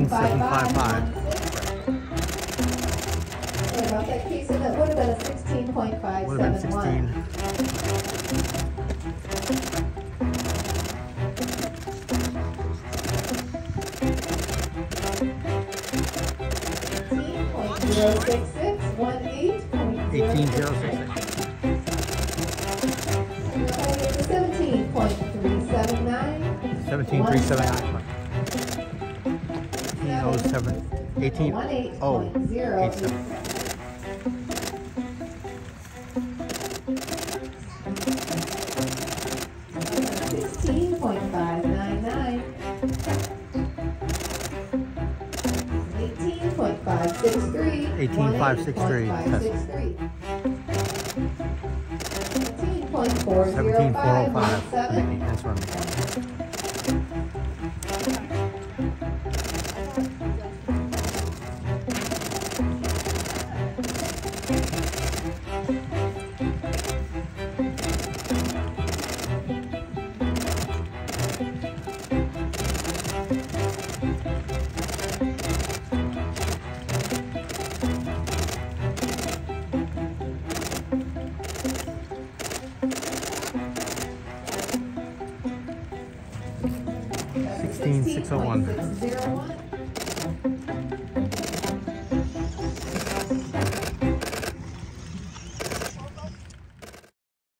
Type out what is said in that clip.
16.755. Sorry about that, Casey. That would have been a 16.571. Would have been 18.066. 17.379. 18.087. 16.599. 18.563. 18.563. 17.405. 17.405. That's what I'm $16,601.